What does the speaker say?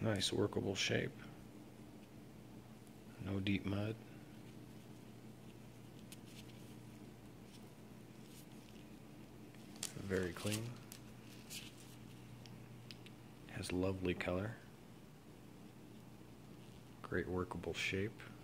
Nice workable shape. No deep mud. Very clean. Has lovely color. Great workable shape.